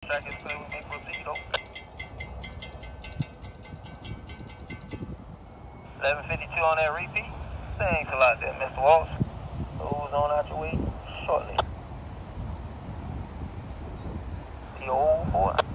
track is clear, we may proceed, over. 11:52 on that repeat. Thanks a lot there, Mr. Walsh. Who's on out your way shortly. The old boy.